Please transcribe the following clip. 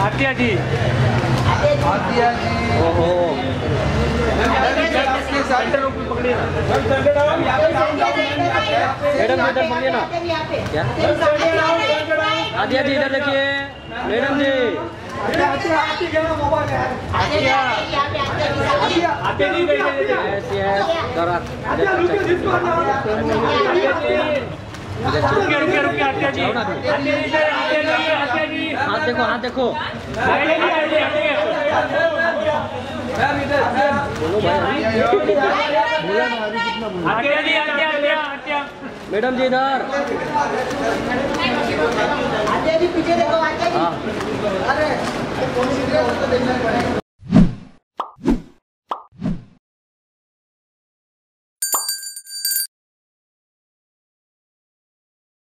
आतिया जी। आतिया जी। ओहो। मैडम जी इधर पकड़िए ना। क्या? आतिया जी इधर देखिए। मैडम जी। रुकिए आतिया जी। हाथ देखो, हाथ देखो। बोलो भाई। मैडम जी इधर। आतिया जी पीछे देखो। आतिया जी। अरे